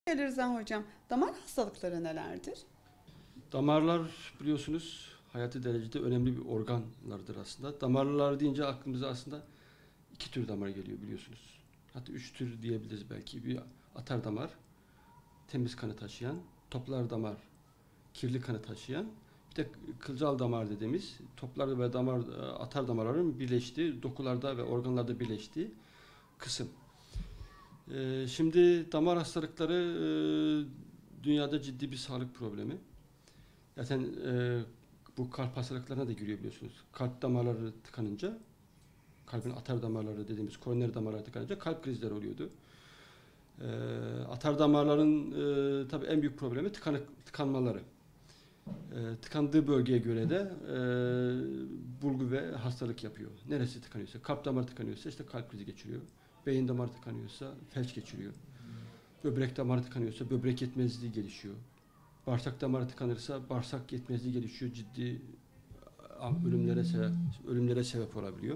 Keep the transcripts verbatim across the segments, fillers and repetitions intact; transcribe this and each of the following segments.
Ali Rıza Hocam, damar hastalıkları nelerdir? Damarlar biliyorsunuz hayati derecede önemli bir organlardır aslında. Damarlar deyince aklımıza aslında iki tür damar geliyor biliyorsunuz. Hatta üç tür diyebiliriz belki. Bir atar damar, temiz kanı taşıyan, toplar damar, kirli kanı taşıyan, bir de kılcal damar dediğimiz toplar ve damar atar damarların birleştiği, dokularda ve organlarda birleştiği kısım. Ee, şimdi damar hastalıkları e, dünyada ciddi bir sağlık problemi. Zaten e, bu kalp hastalıklarına da giriyor biliyorsunuz. Kalp damarları tıkanınca, kalbin atar damarları dediğimiz koroner damarları tıkanınca kalp krizleri oluyordu. E, Atar damarların e, tabii en büyük problemi tıkanık, tıkanmaları. E, tıkandığı bölgeye göre de e, bulgu ve hastalık yapıyor. Neresi tıkanıyorsa, kalp damarı tıkanıyorsa işte kalp krizi geçiriyor. Beyin damarı tıkanıyorsa felç geçiriyor. Böbrek damarı tıkanıyorsa böbrek yetmezliği gelişiyor. Bağırsak damarı tıkanırsa bağırsak yetmezliği gelişiyor. Ciddi ölümlere sebep, ölümlere sebep olabiliyor.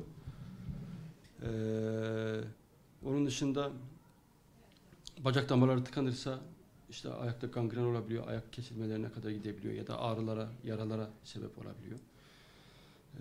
Ee, Onun dışında bacak damarları tıkanırsa işte ayakta gangren olabiliyor. Ayak kesilmelerine kadar gidebiliyor ya da ağrılara, yaralara sebep olabiliyor. Ee,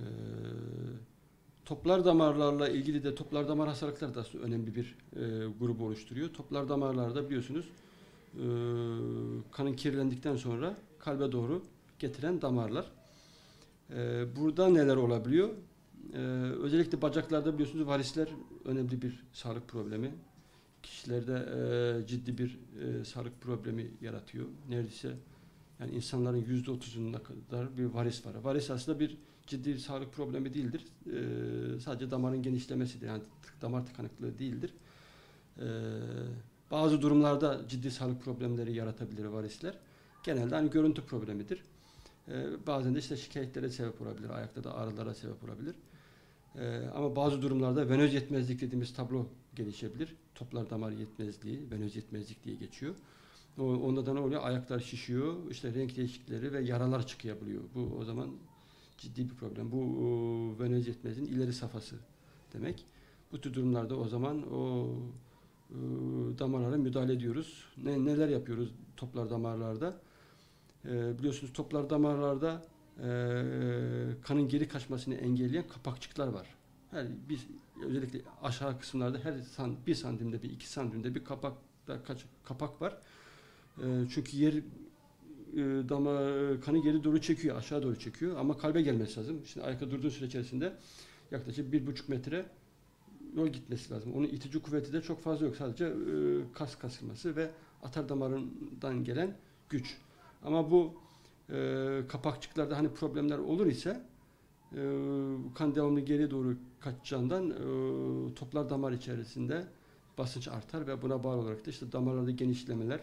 Toplar damarlarla ilgili de toplar damar hastalıkları da önemli bir e, grubu oluşturuyor. Toplar damarlarda biliyorsunuz e, kanın kirlendikten sonra kalbe doğru getiren damarlar. E, burada neler olabiliyor? E, özellikle bacaklarda biliyorsunuz varisler önemli bir sağlık problemi. Kişilerde e, ciddi bir e, sağlık problemi yaratıyor. Neredeyse yani insanların yüzde otuzuna kadar bir varis var. Varis aslında bir ciddi bir sağlık problemi değildir. E, sadece damarın genişlemesidir. Yani damar tıkanıklığı değildir. E, Bazı durumlarda ciddi sağlık problemleri yaratabilir varisler. Genelde hani görüntü problemidir. E, bazen de işte şikayetlere sebep olabilir. Ayakta da ağrılara sebep olabilir. E, ama bazı durumlarda venöz yetmezlik dediğimiz tablo gelişebilir. Toplar damar yetmezliği, venöz yetmezlik diye geçiyor. O, onda da ne oluyor? Ayaklar şişiyor, işte renk değişiklikleri ve yaralar çıkabiliyor. Bu o zaman ciddi bir problem. Bu o, venöz yetmezliğin ileri safhası demek. Bu tür durumlarda o zaman o e, damarlara müdahale ediyoruz. Ne, neler yapıyoruz toplar damarlarda? E, biliyorsunuz toplar damarlarda e, kanın geri kaçmasını engelleyen kapakçıklar var. Her bir özellikle aşağı kısımlarda her san, bir santimde bir iki santimde bir kapak kaç, kapak var. E, çünkü yer e, dama kanı geri doğru çekiyor, aşağı doğru çekiyor ama kalbe gelmesi lazım. Şimdi ayakta durduğu süre içerisinde yaklaşık bir buçuk metre yol gitmesi lazım. Onun itici kuvveti de çok fazla yok. Sadece e, kas kasılması ve atar damarından gelen güç. Ama bu e, kapakçıklarda hani problemler olur ise e, kan devamlı geriye doğru kaçacağından e, toplar damar içerisinde basınç artar ve buna bağlı olarak da işte damarlarda genişlemeler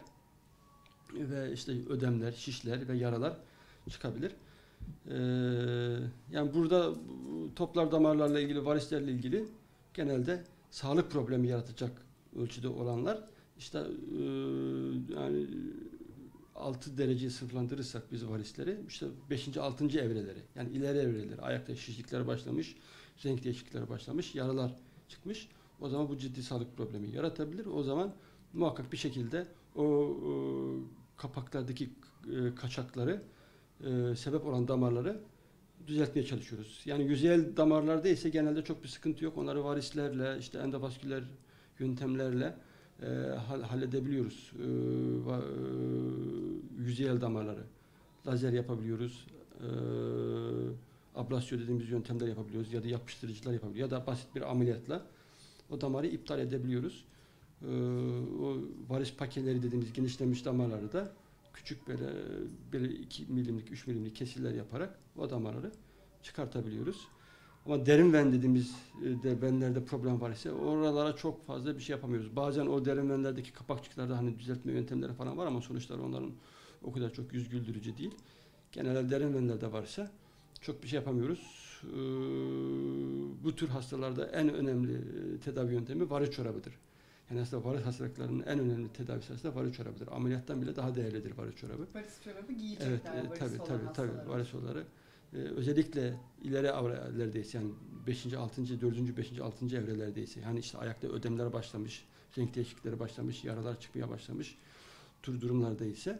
ve işte ödemler, şişler ve yaralar çıkabilir. Ee, Yani burada toplar damarlarla ilgili, varislerle ilgili genelde sağlık problemi yaratacak ölçüde olanlar işte e, yani altı dereceyi sınıflandırırsak biz varisleri işte beşinci altıncı evreleri yani ileri evreleri ayakta şişlikler başlamış, renk değişiklikleri başlamış, yaralar çıkmış. O zaman bu ciddi sağlık problemi yaratabilir. O zaman muhakkak bir şekilde o, o kapaklardaki e, kaçakları e, sebep olan damarları düzeltmeye çalışıyoruz. Yani yüzeyel damarlarda ise genelde çok bir sıkıntı yok. Onları varislerle, işte endovasküler yöntemlerle e, halledebiliyoruz. E, va, e, yüzeyel damarları. Lazer yapabiliyoruz. E, ablasyon dediğimiz yöntemler yapabiliyoruz. Ya da yapıştırıcılar yapabiliyoruz. Ya da basit bir ameliyatla o damarı iptal edebiliyoruz. E, O varis pakeleri dediğimiz genişlemiş damarları da küçük böyle böyle iki milimlik, üç milimlik kesirler yaparak o damarları çıkartabiliyoruz. Ama derin ven dediğimiz e, de venlerde problem var ise oralara çok fazla bir şey yapamıyoruz. Bazen o derin venlerdeki kapakçıklarda hani düzeltme yöntemleri falan var ama sonuçlar onların o kadar çok yüz güldürücü değil. Genelde derin venlerde varsa çok bir şey yapamıyoruz. Ee, Bu tür hastalarda en önemli e, tedavi yöntemi varis çorabıdır. Yani aslında varis hastalıklarının en önemli tedavisi aslında varis çorabıdır. Ameliyattan bile daha değerlidir varis çorabı. Varis çorabı Evet, giyecekler, e, varisi tabii olan tabii tabii hastalarımız. varis olarak e, özellikle ileri evrelerdeyse yani beşinci altıncı dördüncü beşinci altıncı evrelerdeyse yani işte ayakta ödemler başlamış, renk değişiklikleri başlamış, yaralar çıkmaya başlamış. tür durumlarda ise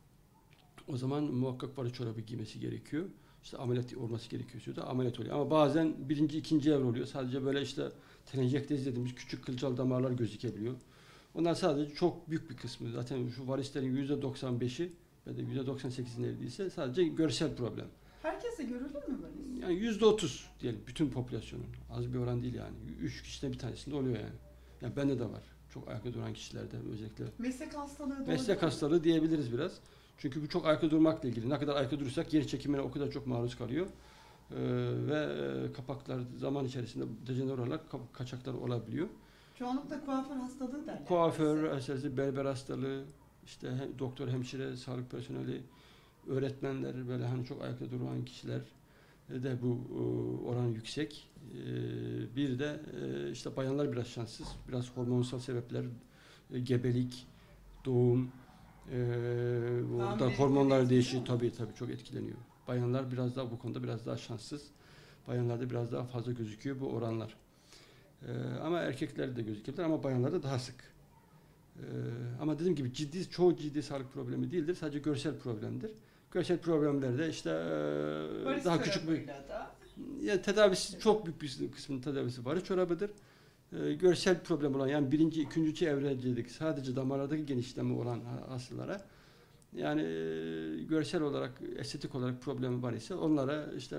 o zaman muhakkak barı çorabı giymesi gerekiyor. İşte ameliyat olması gerekiyorsa da ameliyat oluyor. Ama bazen birinci, ikinci evre oluyor. Sadece böyle işte telanjektezi dediğimiz küçük kılcal damarlar gözükebiliyor. Onlar sadece çok büyük bir kısmı. Zaten şu varislerin yüzde doksan beşi ya da yüzde doksan sekizi neredeyse sadece görsel problem. Herkese görülür mü varis? Yani yüzde otuz diyelim bütün popülasyonun. Az bir oran değil yani. Üç kişiden bir tanesinde oluyor yani. Yani bende de var. Çok ayakta duran kişilerde özellikle. Meslek hastalığı da Meslek olabilir mi? hastalığı diyebiliriz biraz. Çünkü bu çok ayakta durmakla ilgili. Ne kadar ayakta durursak yer çekimine o kadar çok maruz kalıyor. Ee, ve e, kapaklar zaman içerisinde dejenere olarak kap- kaçaklar olabiliyor. Çoğunlukla kuaför hastalığı derler. Kuaför, esası, berber hastalığı, işte hem, doktor, hemşire, sağlık personeli, öğretmenler, böyle hani çok ayakta duran kişiler de bu e, oran yüksek. E, bir de e, işte bayanlar biraz şanssız. Biraz hormonsal sebepler, e, gebelik, doğum, e, orada Hamilelik hormonlar etkiliyor değişiyor. mu? Tabii tabii çok etkileniyor. Bayanlar biraz daha bu konuda biraz daha şanssız. Bayanlarda biraz daha fazla gözüküyor bu oranlar. E, ama erkeklerde de gözükebilir ama bayanlarda daha sık. E, ama dediğim gibi ciddi, çoğu ciddi sağlık problemi değildir. Sadece görsel problemdir. Görsel problemlerde işte e, Varis daha küçük bir çorabıyla da yani tedavisi çok büyük bir kısmının tedavisi varis çorabıdır. Ee, görsel problem olan yani birinci, ikinci evredelik sadece damarlardaki genişleme olan hastalara yani e, görsel olarak, estetik olarak problemi var ise onlara işte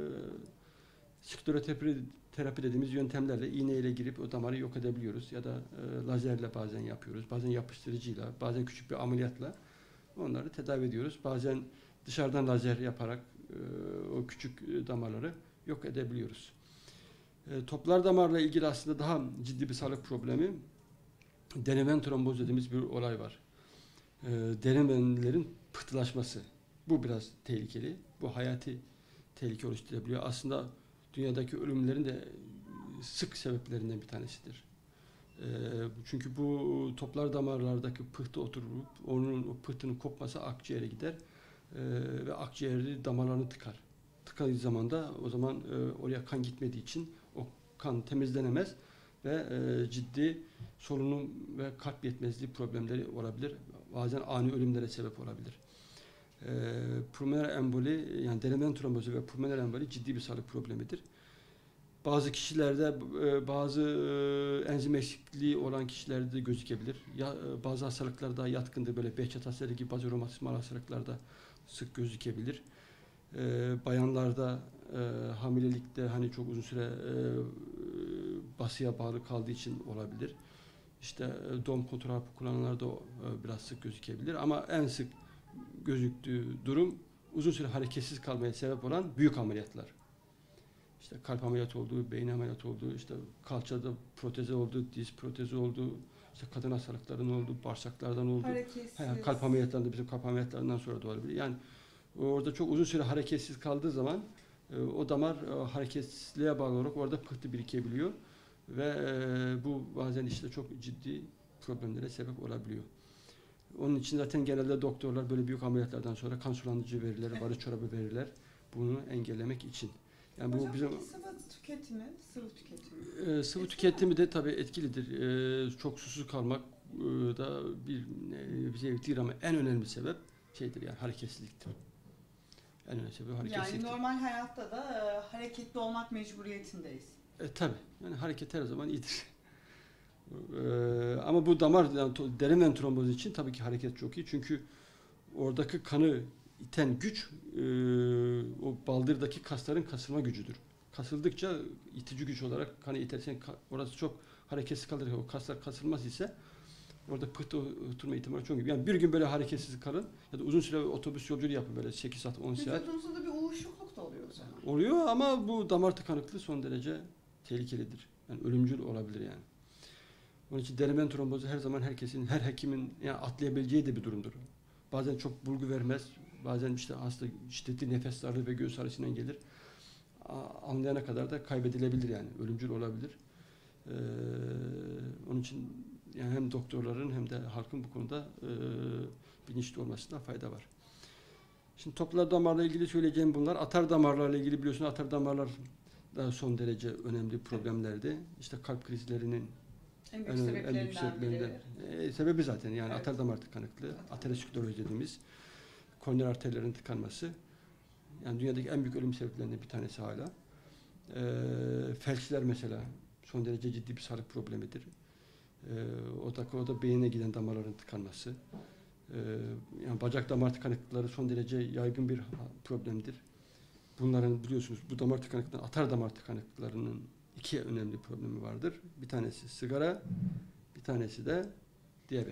e, skleroterapi terapi dediğimiz yöntemlerle iğneyle girip o damarı yok edebiliyoruz ya da e, lazerle bazen yapıyoruz, bazen yapıştırıcıyla, bazen küçük bir ameliyatla onları tedavi ediyoruz. Bazen dışarıdan lazer yaparak e, o küçük damarları yok edebiliyoruz. E, toplar damarla ilgili aslında daha ciddi bir sağlık problemi derin ven tromboz dediğimiz bir olay var. E, derin venlerin pıhtılaşması. Bu biraz tehlikeli. Bu hayati tehlike oluşturabiliyor. Aslında dünyadaki ölümlerin de sık sebeplerinden bir tanesidir. E, çünkü bu toplar damarlardaki pıhtı oturup onun o pıhtının kopması akciğere gider e, ve akciğeri damarlarını tıkar. Tıkadığı zaman da o zaman e, oraya kan gitmediği için o kan temizlenemez ve e, ciddi solunum ve kalp yetmezliği problemleri olabilir. Bazen ani ölümlere sebep olabilir. E, pulmoner emboli yani derin ven trombozu ve pulmoner emboli ciddi bir sağlık problemidir. Bazı kişilerde e, bazı e, enzim eksikliği olan kişilerde de gözükebilir. Ya, e, bazı hastalıklar daha yatkındır. Böyle Behçet hastalığı gibi bazı romatizmal hastalıklarda sık gözükebilir. E, bayanlarda e, hamilelikte hani çok uzun süre e, basıya bağlı kaldığı için olabilir. İşte e, doğum kontrol hapı kullananlarda o, e, biraz sık gözükebilir. Ama en sık gözüktüğü durum uzun süre hareketsiz kalmaya sebep olan büyük ameliyatlar. İşte kalp ameliyatı oldu, beyin ameliyatı oldu, işte kalçada protezi oldu, diz protezi oldu, işte kadın hastalıklarının oldu, bağırsaklardan oldu. hareketsiz. Ha, kalp ameliyatlarında bizim kalp ameliyatlarından sonra da olabilir. Yani orada çok uzun süre hareketsiz kaldığı zaman e, o damar e, hareketsizliğe bağlı olarak orada pıhtı birikebiliyor ve e, bu bazen işte çok ciddi problemlere sebep olabiliyor. Onun için zaten genelde doktorlar böyle büyük ameliyatlardan sonra kan sulandırıcı verirler, varis çorabı verirler bunu engellemek için. Yani Hocam bu bizim peki sıvı tüketimi, sıvı tüketimi. e, sıvı tüketimi de tabii etkilidir. E, çok susuz kalmak e, da bir e, bir şey değil ama en önemli sebep şeydir yani hareketsizliktir. En önemli sebep Yani hareketsizliktir. normal hayatta da e, hareketli olmak mecburiyetindeyiz. E, tabii. Yani hareket her zaman iyidir. E, ama bu damar yani, to- derin ven trombozu için tabii ki hareket çok iyi. Çünkü oradaki kanı iten güç e, o baldırdaki kasların kasılma gücüdür. Kasıldıkça itici güç olarak kanı itersen ka- orası çok hareketsiz kalır. O kaslar kasılmaz ise orada pıhtı oturma ihtimali çok iyi. Yani bir gün böyle hareketsiz kalın ya da uzun süre otobüs yolculuğu yapın böyle sekiz saat on saat. Vücudumuzda da bir uyuşukluk da oluyor o zaman. Oluyor ama bu damar tıkanıklığı son derece tehlikelidir. Yani ölümcül olabilir yani. Onun için derin ven trombozu her zaman herkesin, her hekimin yani atlayabileceği de bir durumdur. Bazen çok bulgu vermez, bazen işte hasta şiddetli nefes darlığı ve göğüs ağrısından gelir. A- Anlayana kadar da kaybedilebilir yani, ölümcül olabilir. Ee, onun için yani hem doktorların hem de halkın bu konuda e, bilinçli olmasında fayda var. Şimdi toplar damarla ilgili söyleyeceğim bunlar. Atar damarlarla ilgili biliyorsun atar damarlar da son derece önemli problemlerdi. İşte kalp krizlerinin En büyük En, önemli- en büyük sebeplerinden sebeplerinden. biri. E, sebebi zaten yani Evet. atar damar tıkanıklığı, ateroskleroz dediğimiz koroner arterlerin tıkanması. Yani dünyadaki en büyük ölüm sebeplerinden bir tanesi hala. E, felçler mesela son derece ciddi bir sağlık problemidir. E, o da o da beyine giden damarların tıkanması. E, yani bacak damar tıkanıklıkları son derece yaygın bir problemdir. Bunların biliyorsunuz bu damar tıkanıklıkları, atar damar tıkanıklıklarının iki önemli problemi vardır. Bir tanesi sigara, bir tanesi de diyabet.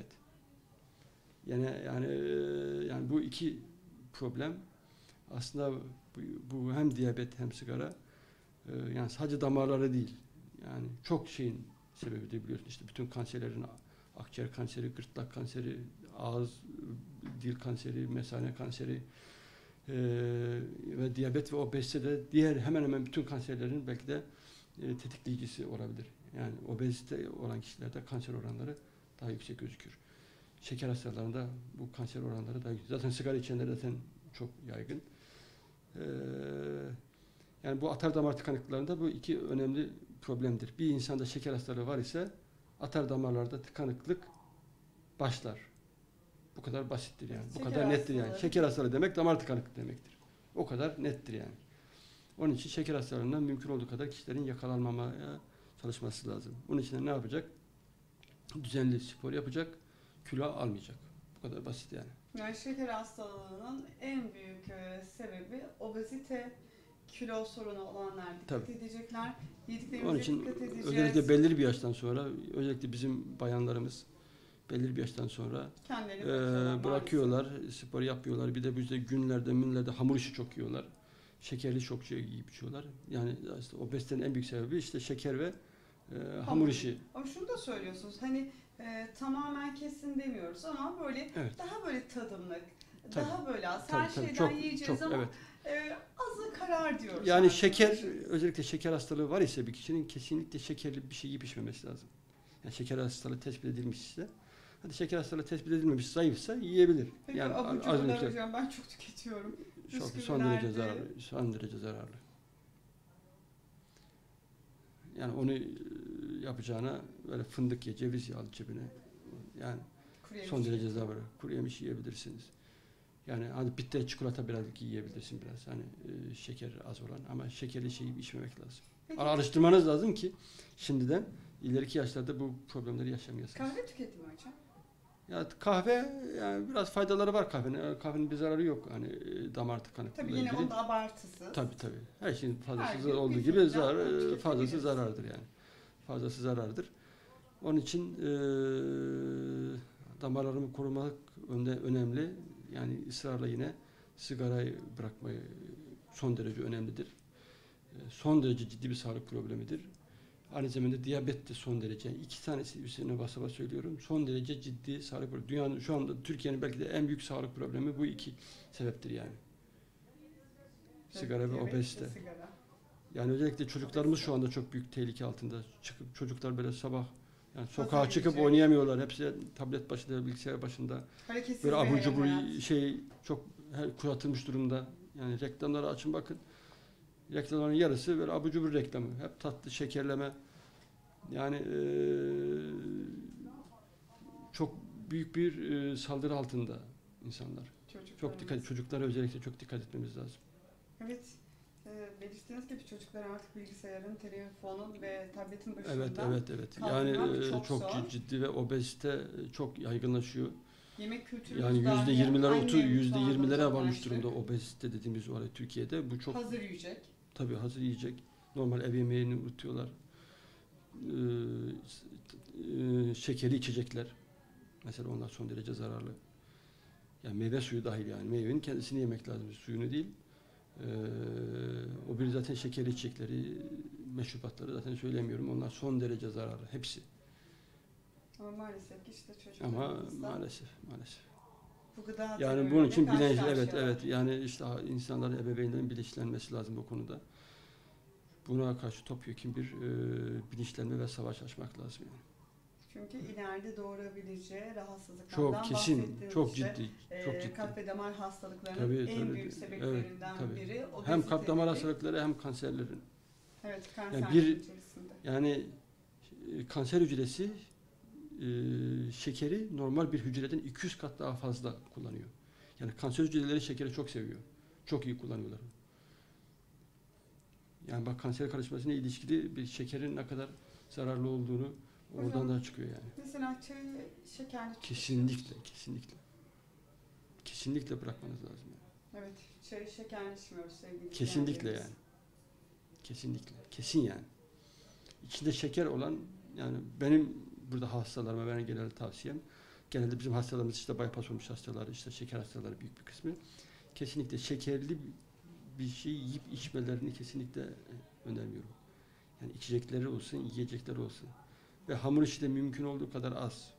Yani yani yani bu iki problem aslında bu, bu hem diyabet hem sigara yani sadece damarları değil. Yani çok şeyin sebebi de biliyorsunuz işte bütün kanserlerin akciğer kanseri, gırtlak kanseri, ağız, dil kanseri, mesane kanseri e, ve diyabet ve obezite de diğer hemen hemen bütün kanserlerin belki de e, tetikleyicisi olabilir. Yani obezite olan kişilerde kanser oranları daha yüksek gözükür. Şeker hastalarında bu kanser oranları daha yüksek. Zaten sigara içenler zaten çok yaygın. Ee, yani bu atar damar tıkanıklıklarında bu iki önemli problemdir. Bir insanda şeker hastalığı var ise atar damarlarda tıkanıklık başlar. Bu kadar basittir yani. Bu Şeker kadar nettir yani. hastalığı. Şeker hastalığı demek damar tıkanıklığı demektir. O kadar nettir yani. Onun için şeker hastalığından mümkün olduğu kadar kişilerin yakalanmamaya çalışması lazım. Bunun için de ne yapacak? Düzenli spor yapacak, kilo almayacak. Bu kadar basit yani. Yani şeker hastalığının en büyük e, sebebi obezite, kilo sorunu olanlar dikkat Tabii. edecekler. Onun Yediklerimize için dikkat edeceğiz. özellikle belirli bir yaştan sonra, özellikle bizim bayanlarımız belirli bir yaştan sonra Kendilerini e, bırakıyorlar bırakıyorlar, spor yapıyorlar. Bir de bizde günlerde, günlerde hamur işi çok yiyorlar. Şekerli çok şey yiyip içiyorlar. Yani işte obezitenin en büyük sebebi işte şeker ve e, hamur işi. Ama şunu da söylüyorsunuz, hani e, tamamen kesin demiyoruz ama böyle Evet. daha böyle tadımlık, Tabii. daha böyle az, Tabii, her tabii. şeyden Çok, yiyeceğiz çok, ama evet. e, azı karar diyoruz. Yani artık. şeker, özellikle şeker hastalığı var ise bir kişinin kesinlikle şekerli bir şey yiyip içmemesi lazım. Yani şeker hastalığı tespit edilmişse, hadi şeker hastalığı tespit edilmemiş, zayıfsa yiyebilir. Peki Yani abur az cuburlar miktar. hocam ben çok tüketiyorum. Çok, son Bisküvilerde- derece zararlı. Son derece zararlı. Yani onu e, yapacağına böyle fındık ye, ceviz ye, al cebine. Yani Kuru yemiş. son derece zararlı. Kuru yemiş yiyebilirsiniz. Yani hani bitter çikolata biraz yiyebilirsin biraz. Hani e, şeker az olan ama şekerli şeyi içmemek lazım. Peki, Alıştırmanız lazım ki şimdiden ileriki yaşlarda bu problemleri yaşamayasınız. kahve tüketimi hocam. Ya kahve yani biraz faydaları var kahvenin. Yani kahvenin bir zararı yok hani e, damar tıkanıklığıyla Tabii yine ilgili. onun da abartısı. Tabii tabii. Her şeyin fazlası Her gün olduğu bir gibi fincan zarar, tüketebiliriz. fazlası zarardır yani. Fazlası zarardır. Onun için e, damarlarımı korumak önde önemli. Yani ısrarla yine sigarayı bırakmayı son derece önemlidir. E, son derece ciddi bir sağlık problemidir. Aynı zamanda diyabet de son derece. İki tanesi üzerine basa basa söylüyorum. Son derece ciddi sağlık problemi. Dünyanın şu anda Türkiye'nin belki de en büyük sağlık problemi bu iki sebeptir yani. Sigara ve Diyabet obezite. sigara. Yani özellikle çocuklarımız şu anda çok büyük tehlike altında. Çıkıp çocuklar böyle sabah yani sokağa Pazar çıkıp yiyecek. oynayamıyorlar. Hepsi tablet başında, bilgisayar başında. Hareketsiz Böyle bir abur cubur hayat. şey çok her- kuşatılmış durumda. Yani reklamları açın bakın. Reklamların yarısı böyle abur cubur reklamı. Hep tatlı, şekerleme. Yani eee, çok büyük bir eee, saldırı altında insanlar. Çok Çocuklarımız. dikkat, çocuklara özellikle çok dikkat etmemiz lazım. Evet. E, belirttiğiniz gibi çocuklar artık bilgisayarın, telefonun ve tabletin başında. Evet, evet, evet. kaldırmak Yani eee, çok çok zor. cid- ciddi ve obezite çok yaygınlaşıyor. Yemek kültürümüz Yani yüzde dahi yirmiler, annem otuz, yüzde mutfağında yirmilere varmış uzaklaştık. durumda obezite dediğimiz olay Türkiye'de. Bu çok Hazır yiyecek. tabii hazır yiyecek. Normal ev yemeğini unutuyorlar. Eee, eee, şekerli içecekler. Mesela onlar son derece zararlı. Yani meyve suyu dahil yani. Meyvenin kendisini yemek lazım. Suyunu değil. Eee, o bir zaten şekerli içecekleri, meşrubatları zaten söylemiyorum. Onlar son derece zararlı. Hepsi. Ama maalesef ki işte Ama çocuklarımızda maalesef, maalesef. bu gıda Yani terörüyle bunun için karşı bilinç, evet, karşıyalar. evet. Yani işte insanların, ebeveynlerin bilinçlenmesi lazım bu konuda. Buna karşı topyekun bir e, bilinçlenme ve savaş açmak lazım yani. Çünkü ileride doğurabileceği rahatsızlıklardan Çok kesin, bahsettiniz çok işte. ciddi, Ee, çok ciddi. kalp ve damar hastalıklarının Tabii, en tabii, büyük evet, sebeplerinden tabii. biri obezite. Hem kalp damar dedik. hastalıkları hem kanserlerin. Evet, kanser Yani bir- içerisinde. Yani e, kanser hücresi e, şekeri normal bir hücreden iki yüz kat daha fazla kullanıyor. Yani kanser hücreleri şekeri çok seviyor. Çok iyi kullanıyorlar. Yani bak kanser karışmasına ilişkili bir şekerin ne kadar zararlı olduğunu oradan Hocam, da çıkıyor yani. Mesela çayı şekerli Kesinlikle, kesinlikle. Kesinlikle bırakmanız lazım. Yani. Evet, çayı şekerli içmiyoruz sevgili Kesinlikle izleyenlerimiz. yani. Kesinlikle. Kesin yani. İçinde şeker olan, yani benim burada hastalarıma ben genelde tavsiyem, genelde bizim hastalarımız işte bypass olmuş hastalar, işte şeker hastaları büyük bir kısmı, kesinlikle şekerli bir şey yiyip içmelerini kesinlikle önermiyorum. Yani içecekleri olsun, yiyecekleri olsun. Ve hamur işi de mümkün olduğu kadar az.